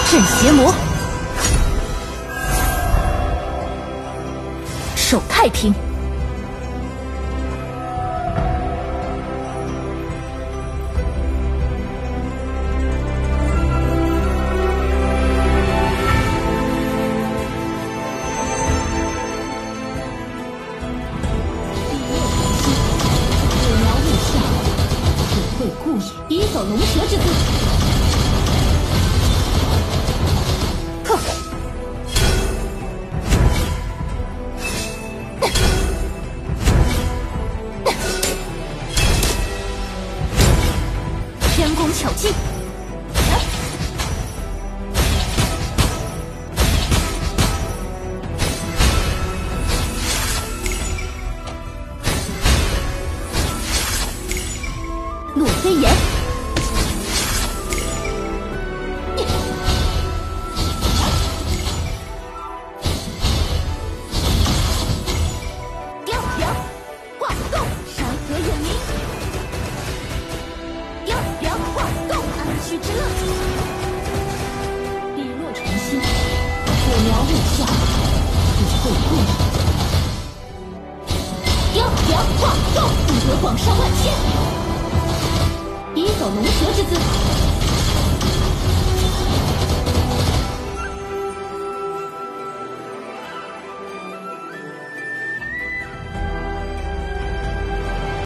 镇邪魔，守太平。 移走龙蛇之姿。 哼！天宫巧计。洛飞檐。 之乐，笔落传心，火苗入下，只会故事。化动，不得广上万千。移走龙蛇之姿。